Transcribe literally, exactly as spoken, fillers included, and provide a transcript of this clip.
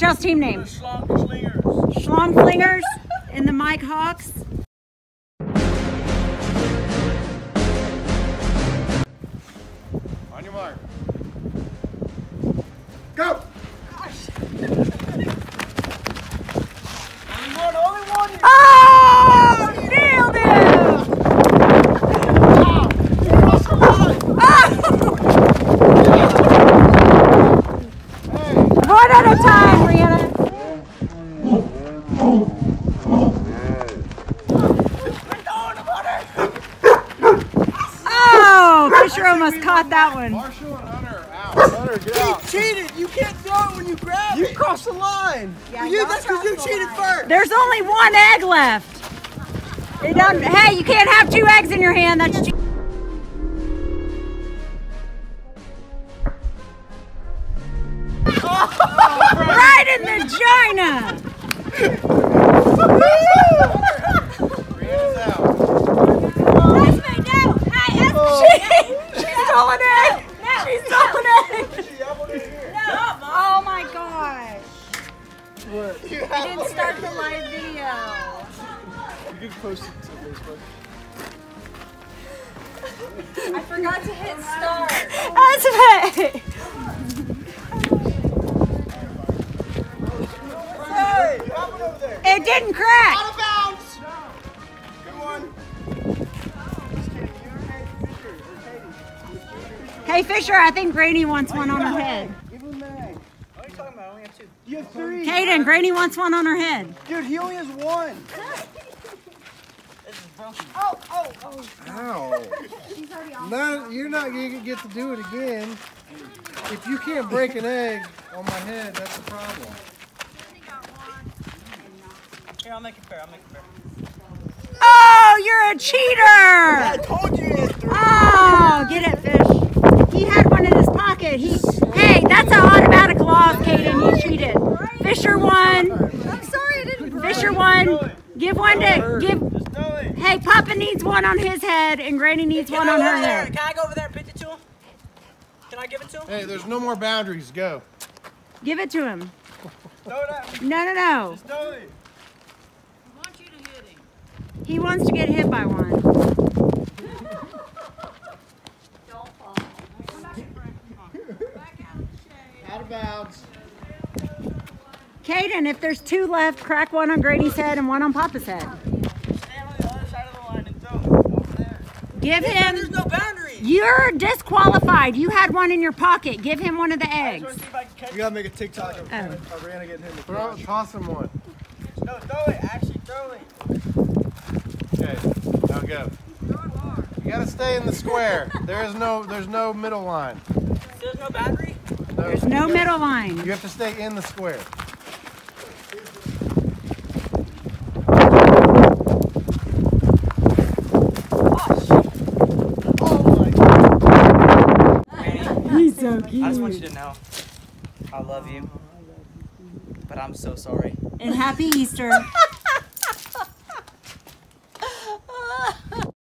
y'all's team name? The Schlongslingers. Schlongslingers and the Mike Hawks. On your mark. Go! Only one, only one. Oh! Nailed it! One at a time, Rihanna. Oh, Fisher almost caught that one. Marshall and Hunter are out. Hunter, get out. He cheated. You can't throw it when you grab You it. crossed the line. Yeah, you, that's because you cheated first. There's only one egg left. It doesn't, hey, you can't have two eggs in your hand. That's cheating. Right in the vagina. Brianna's out. That's me, no. Hey, that's she, she's stolen it. She's stolen it. Oh my gosh. What? You didn't start the live video. You can post it to Facebook. I forgot to hit start. That's it. Hey, have one over there. It didn't crack. Out of bounds. Good one. Hey Fisher, I think Granny wants one on her head. Give him that. What are you talking about? I only have two. You have three. Kaden, Granny wants one on her head. Dude, he only has one. Oh, oh, oh. Ow. No, you're not going to get to do it again. If you can't break an egg on my head, that's a problem. Here, I'll make it fair. I'll make it fair. Oh, you're a cheater. I told you he had three. Oh, get it, Fish. He had one in his pocket. He, hey, that's an automatic loss, Kaden. You cheated. Fisher won. I'm sorry, I didn't. Fisher won. Give one to, give, Just do it. hey, Papa needs one on his head and Granny needs one on her head. Can I go over there and pitch it to him? Can I give it to him? Hey, there's no more boundaries. Go. Give it to him. Throw it at me. No, no, no. Just do it. He wants to get hit by one. Out of bounds. Kaden, if there's two left, crack one on Grady's head and one on Papa's head. Stand on the other side of the line and throw it over there. Give him. There's no boundary. You're disqualified. You had one in your pocket. Give him one of the I just eggs. want to see if I can catch You gotta make a TikTok of, Oh. of Rihanna getting him. Throw, toss him one. it. No, throw it. Actually, throw it. Okay, now go. You gotta stay in the square. There is no, there's no middle line. There's no boundary? No, There's no you gotta- middle line. You have to stay in the square. He's so cute. I just want you to know, I love you, but I'm so sorry. And happy Easter.